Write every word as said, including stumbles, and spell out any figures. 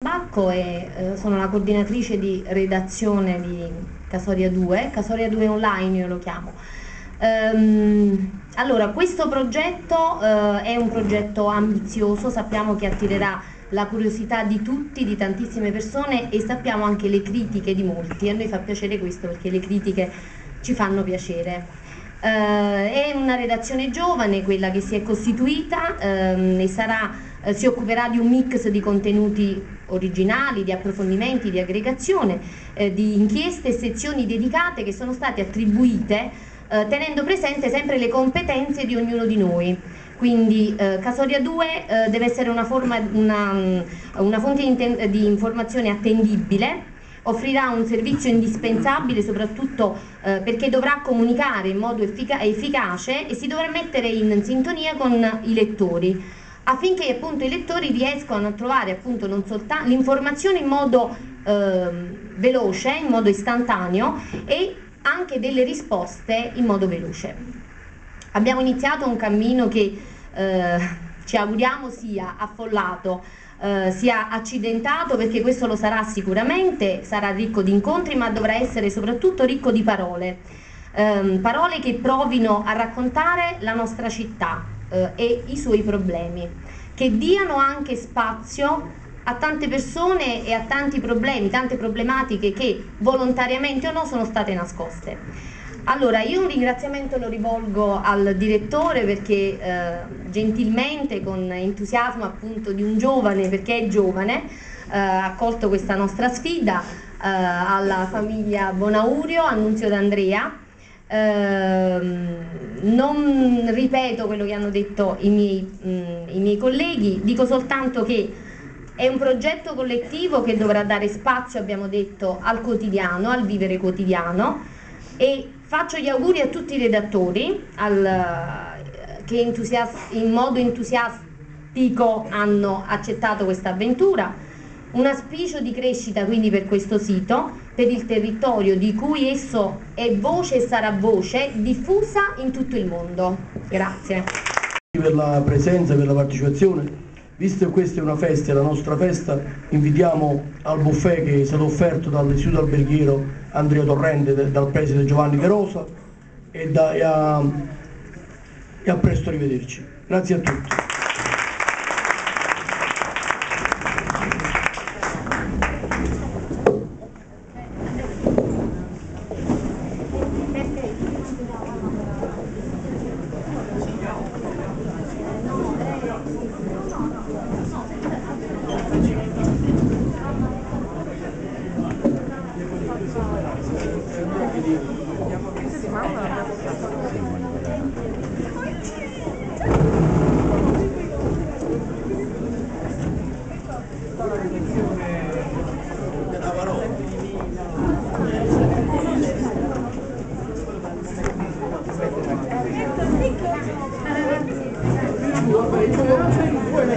Bacco e eh, sono la coordinatrice di redazione di Casoria due, Casoria due Online io lo chiamo. Ehm, allora, questo progetto eh, è un progetto ambizioso, sappiamo che attirerà la curiosità di tutti, di tantissime persone e sappiamo anche le critiche di molti. A noi fa piacere questo perché le critiche ci fanno piacere. Eh, è una redazione giovane, quella che si è costituita ehm, e sarà eh, si occuperà di un mix di contenuti originali, di approfondimenti, di aggregazione, eh, di inchieste e sezioni dedicate che sono state attribuite eh, tenendo presente sempre le competenze di ognuno di noi. Quindi eh, Casoria due eh, deve essere una, forma, una, una fonte di informazione attendibile, offrirà un servizio indispensabile soprattutto eh, perché dovrà comunicare in modo effic- efficace e si dovrà mettere in sintonia con i lettori, affinché appunto i lettori riescano a trovare appunto non soltanto l'informazione in modo eh, veloce, in modo istantaneo e anche delle risposte in modo veloce. Abbiamo iniziato un cammino che eh, ci auguriamo sia affollato, eh, sia accidentato, perché questo lo sarà sicuramente, sarà ricco di incontri, ma dovrà essere soprattutto ricco di parole, eh, parole che provino a raccontare la nostra città eh, e i suoi problemi, che diano anche spazio a tante persone e a tanti problemi, tante problematiche che volontariamente o no sono state nascoste. Allora, io un ringraziamento lo rivolgo al direttore perché eh, gentilmente, con entusiasmo appunto di un giovane, perché è giovane, eh, ha accolto questa nostra sfida, eh, alla famiglia Bonaurio, Annunzio d'Andrea. Eh, non ripeto quello che hanno detto i miei, mh, i miei colleghi, dico soltanto che è un progetto collettivo che dovrà dare spazio, abbiamo detto, al quotidiano, al vivere quotidiano, e faccio gli auguri a tutti i redattori al, che in modo entusiastico hanno accettato questa avventura. Un auspicio di crescita quindi per questo sito, per il territorio di cui esso è voce e sarà voce, diffusa in tutto il mondo. Grazie. Per la presenza, per la partecipazione. Visto che questa è una festa, è la nostra festa, invitiamo al buffet che è stato offerto dall'istituto alberghiero Andrea Torrente, dal preside Giovanni De Rosa, e, da, e, a, e a presto, arrivederci. Grazie a tutti. Vabbè,